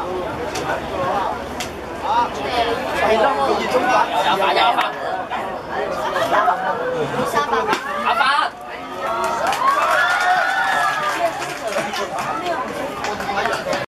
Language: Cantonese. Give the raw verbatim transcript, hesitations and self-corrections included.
好，可以中发，要发要发。